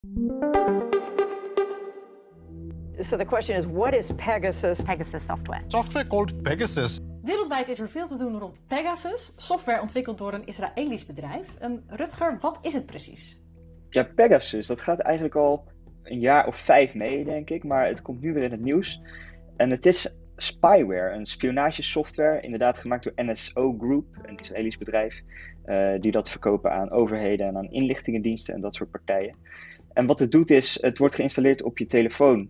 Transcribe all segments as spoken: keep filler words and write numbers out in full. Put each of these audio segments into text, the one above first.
So the question is, what is Pegasus? Pegasus software. Software called Pegasus. Wereldwijd is er veel te doen rond Pegasus, software ontwikkeld door een Israëlisch bedrijf. Um, Rutger, wat is het precies? Ja, Pegasus, dat gaat eigenlijk al een jaar of vijf mee, denk ik. Maar het komt nu weer in het nieuws. En het is spyware, een spionagesoftware, inderdaad gemaakt door N S O Group, een Israëlisch bedrijf, uh, die dat verkopen aan overheden en aan inlichtingendiensten en dat soort partijen. En wat het doet is, het wordt geïnstalleerd op je telefoon.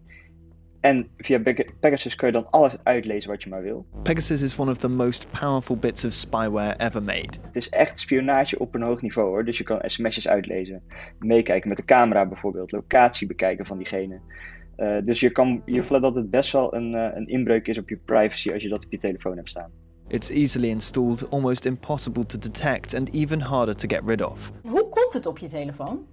En via Pegasus kun je dan alles uitlezen wat je maar wil. Pegasus is one of the most powerful bits of spyware ever made. Het is echt spionage op een hoog niveau hoor. Dus je kan sms'jes uitlezen, meekijken met de camera bijvoorbeeld, locatie bekijken van diegene. Uh, dus je kan je voelt dat het best wel een, uh, een inbreuk is op je privacy als je dat op je telefoon hebt staan. It's easily installed, almost impossible to detect and even harder to get rid of. Hoe komt het op je telefoon?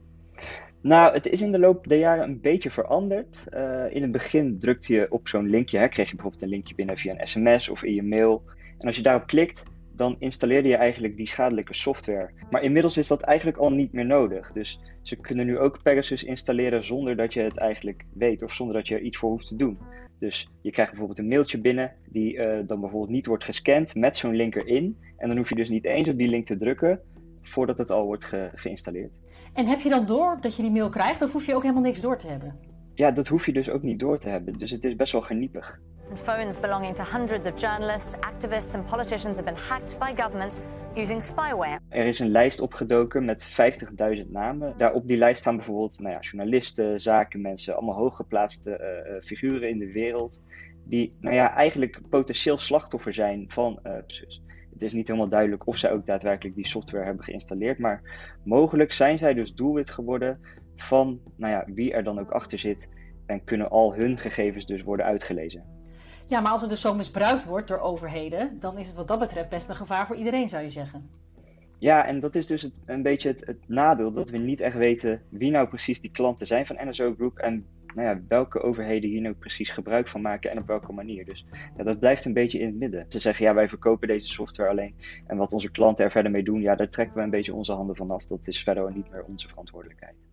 Nou, het is in de loop der jaren een beetje veranderd. Uh, in het begin drukte je op zo'n linkje, hè, kreeg je bijvoorbeeld een linkje binnen via een sms of in je mail. En als je daarop klikt, dan installeerde je eigenlijk die schadelijke software. Maar inmiddels is dat eigenlijk al niet meer nodig. Dus ze kunnen nu ook Pegasus installeren zonder dat je het eigenlijk weet of zonder dat je er iets voor hoeft te doen. Dus je krijgt bijvoorbeeld een mailtje binnen die uh, dan bijvoorbeeld niet wordt gescand met zo'n link erin. En dan hoef je dus niet eens op die link te drukken voordat het al wordt ge- geïnstalleerd. En heb je dan door dat je die mail krijgt of hoef je ook helemaal niks door te hebben? Ja, dat hoef je dus ook niet door te hebben. Dus het is best wel geniepig. Phones belonging to hundreds of journalists, activists and politicians have been hacked by governments using spyware. Er is een lijst opgedoken met vijftigduizend namen. Daar op die lijst staan bijvoorbeeld nou ja, journalisten, zakenmensen, allemaal hooggeplaatste uh, figuren in de wereld. Die nou ja, eigenlijk potentieel slachtoffer zijn van uh, Pegasus. Het is niet helemaal duidelijk of zij ook daadwerkelijk die software hebben geïnstalleerd. Maar mogelijk zijn zij dus doelwit geworden van nou ja, wie er dan ook achter zit. En kunnen al hun gegevens dus worden uitgelezen. Ja, maar als het dus zo misbruikt wordt door overheden, dan is het wat dat betreft best een gevaar voor iedereen, zou je zeggen. Ja, en dat is dus het, een beetje het, het nadeel, dat we niet echt weten wie nou precies die klanten zijn van N S O Group en nou ja, welke overheden hier nou precies gebruik van maken en op welke manier. Dus ja, dat blijft een beetje in het midden. Ze zeggen, ja, wij verkopen deze software alleen en wat onze klanten er verder mee doen, ja, daar trekken we een beetje onze handen vanaf. Dat is verder niet meer onze verantwoordelijkheid.